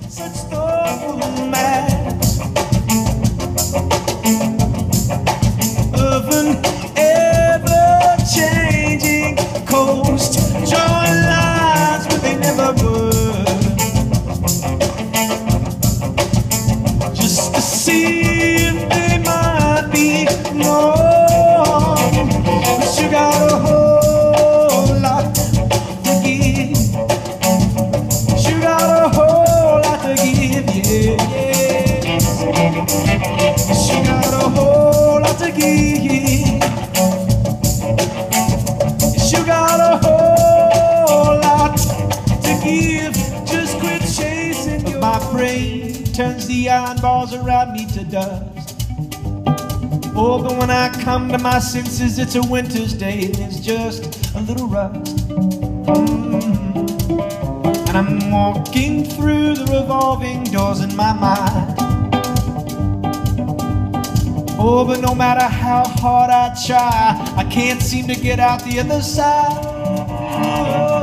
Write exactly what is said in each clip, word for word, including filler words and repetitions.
such thoughtful mass of an ever-changing coast, drawing lines where they never were, just to see if they might be more. But you got a whole lot to give. You got a whole lot to give, yeah, yeah. You got a whole lot to give. You got a whole lot to give. Just quit chasing your... My brain turns the iron bars around me to dust. Oh, but when I come to my senses, it's a winter's day and it's just a little rust. Mm-hmm. And I'm walking through the revolving doors in my mind. Oh, but no matter how hard I try, I can't seem to get out the other side. Oh.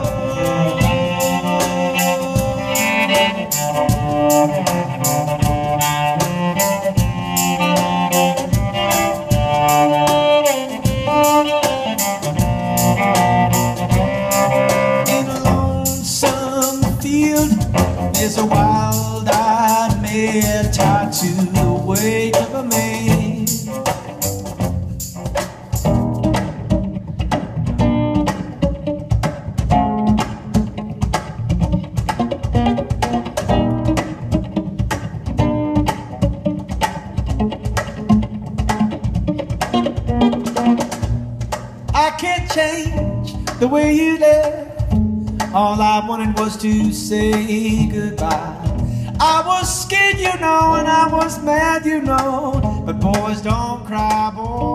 There's a wild-eyed mare tied to the weight of a man. I can't change the way you live. All I wanted was to say goodbye. I was scared, you know, and I was mad, you know. But boys don't cry, boys.